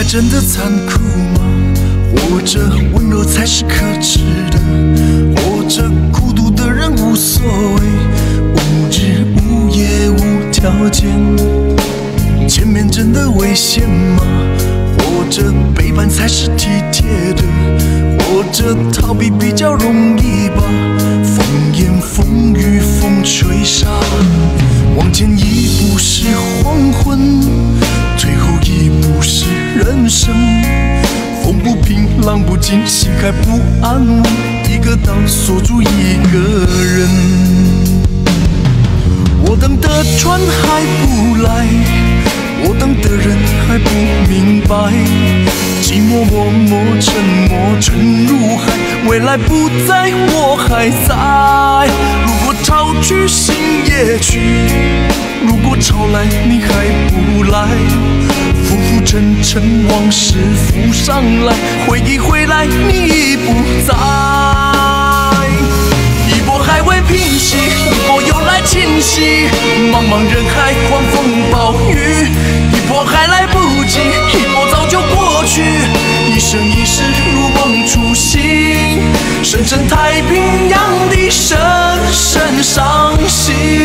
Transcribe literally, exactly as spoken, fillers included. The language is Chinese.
真的残酷吗？活着温柔才是可耻的，活着孤独的人无所谓，无日无夜无条件。前面真的危险吗？活着背叛才是体贴的，活着逃避比较容易吧。风言风语风吹沙，往前一步是黄昏，退后一步是人生。风不平浪不静，心还不安稳，一个岛锁住一个人。我等的船还不来，我等的人还不明白，寂寞默默沉默沉入海，未来不在我还在。如果潮去心也去，如果潮来你还不来，浮浮沉沉往事浮上来，回忆回来你已不在。一波还未平息，一波又来侵袭，茫茫人海狂风暴雨，一波还来不及，一波早就过去，一生一世如梦初醒，深深太平洋的深深伤心。